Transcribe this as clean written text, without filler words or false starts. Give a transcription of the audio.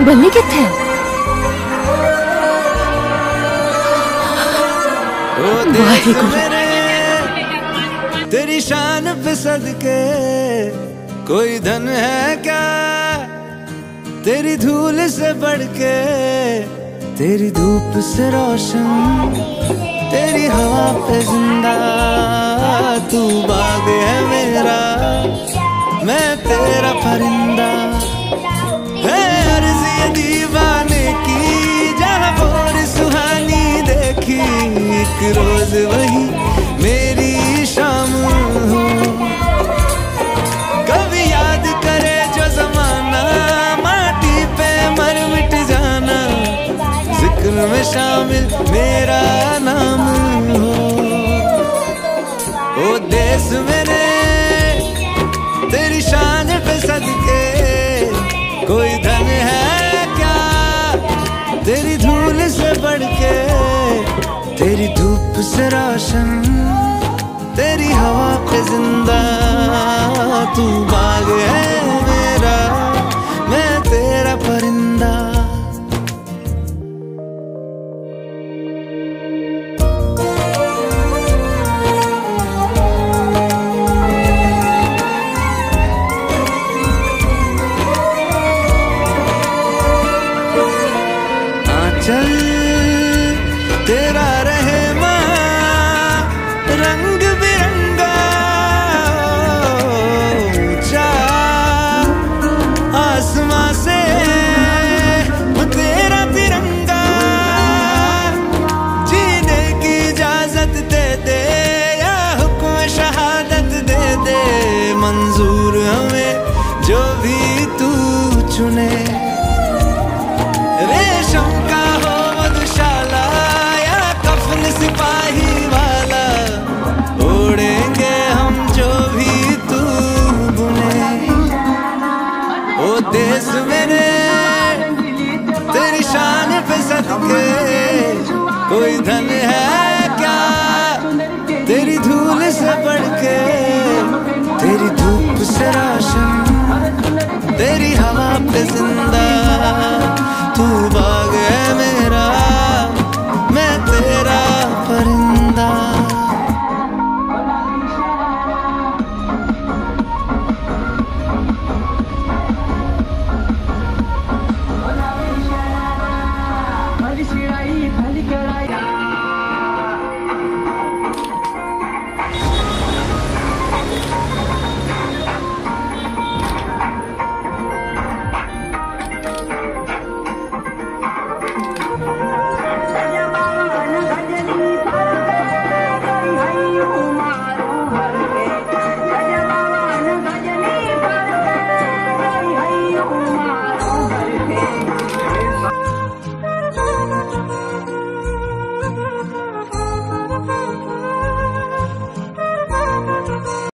बल्ले किथे वाहेगुरु। तेरी शान पे सदके कोई धन है क्या, तेरी धूल से बढ़ के, तेरी धूप से रोशन, तेरी हवा पे जिंदा। तू बाग है मेरा, मैं तेरा परिंदा। है अर्ज़ ये दीवाने की, जहाँ भोर सुहानी देखी, एक रोज वही मेरी शाम हो। कभी याद करे जो जमाना, माटी पे मर मिट जाना, जिक्र में शामिल मेरा नाम हो। ओ देश मेरे तेरी शान पे सदके कोई धन है क्या, तेरी धूल से बढ़ के, तेरी धूप से रोशन, तेरी हवा पे जिंदा। तू बाग है